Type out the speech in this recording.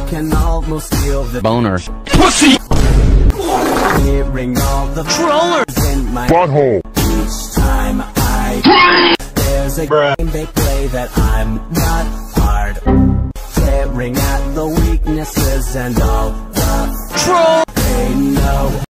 can almost feel the boner. pussy. Hearing all the trollers in my butthole. Each time there's a game they play that I'm not part. Tearing at the weaknesses and all the trolls. They know